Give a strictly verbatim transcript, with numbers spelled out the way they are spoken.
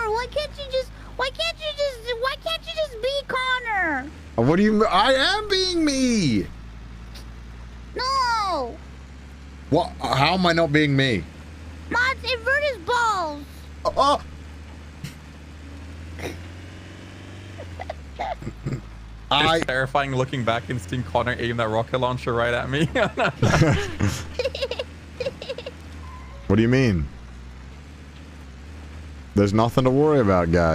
Connor? Why can't you just? Why can't you just? Why can't you just be Connor? What do you? I am being me. No. What? How am I not being me? Mods, invert his balls. Oh. I. It's terrifying looking back and seeing Connor aim that rocket launcher right at me. What do you mean? There's nothing to worry about, guys.